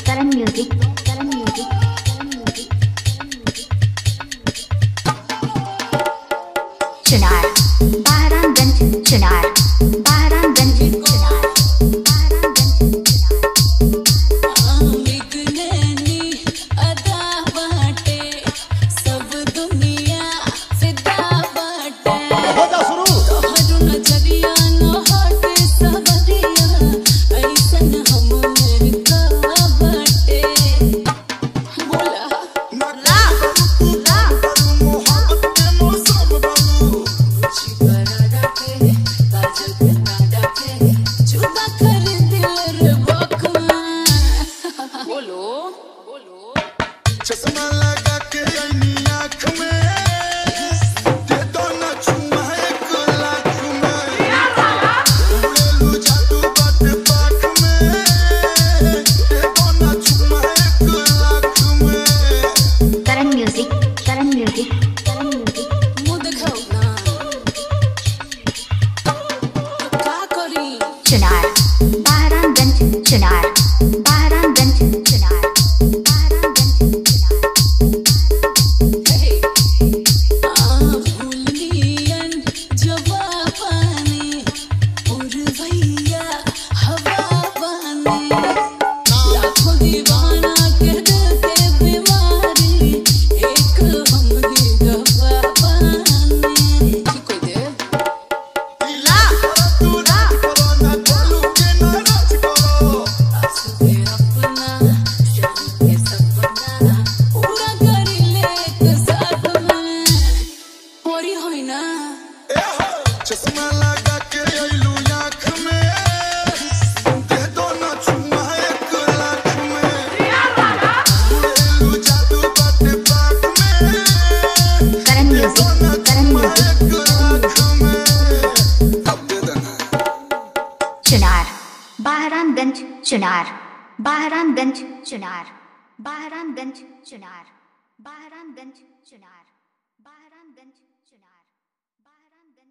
Karan music, Karan music, Karan music, Karan music. Chunar, Bahramganj, Chunar, Bahramganj, Chunar, Bahramganj, Chunar. चश्मा लगा के आईनी आँख में दे दो ना चुम्मा एक लाख में उड़ेलू जादू बात पाख में दे दो ना चुम्मा एक लाख में Karan music, Karan music, Karan music. मुँह दिखाओ ना क्या करी Chunar, Bahramganj, Chunar, Bahramganj, Chunar, Bahramganj, Chunar. भूलियन जवाबानी उर्वैया हवा बानी लाखों दीवाना कर दे बीमारी एक हम ही गवा बानी कोई दे ला तू रात करो ना बोलू के ना नाच करो आसुदे अपना शान के सपना पूरा कर ले एक साथ में होरी होई ना चश्मा लगा के आईलू आँख में दे दो ना चुम्मा एक लाख में उड़ेलू जादू बात पाख में Karan music, Karan music. एक लाख में अब दे देना Chunar, Bahramganj, Chunar, Bahramganj, Chunar, Bahramganj, Chunar, Bahramganj, Chunar, Bahramganj, Chunar, Bahramganj.